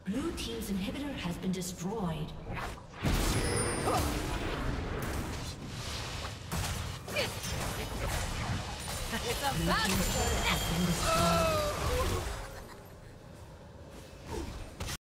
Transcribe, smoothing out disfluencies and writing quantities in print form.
Blue team's inhibitor has been destroyed. It's about to